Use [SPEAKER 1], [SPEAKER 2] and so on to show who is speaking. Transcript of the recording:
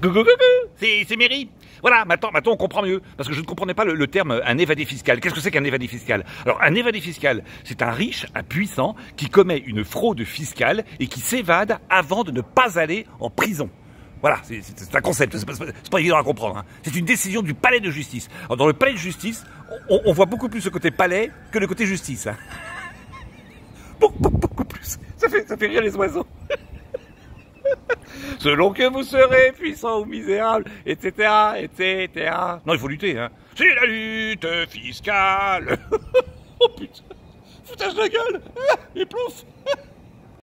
[SPEAKER 1] Coucou, c'est Mary. Voilà, maintenant on comprend mieux, parce que je ne comprenais pas le terme un évadé fiscal. Qu'est-ce que c'est qu'un évadé fiscal? Alors un évadé fiscal, c'est un riche, un puissant, qui commet une fraude fiscale et qui s'évade avant de ne pas aller en prison. Voilà, c'est un concept, c'est pas évident à comprendre. Hein. C'est une décision du palais de justice. Alors dans le palais de justice, on voit beaucoup plus le côté palais que le côté justice. Hein. Beaucoup plus. Ça fait rire les oiseaux. Selon que vous serez puissant ou misérable, etc., etc. Non, il faut lutter, hein. C'est la lutte fiscale. Oh putain, foutage de gueule. Et plouf.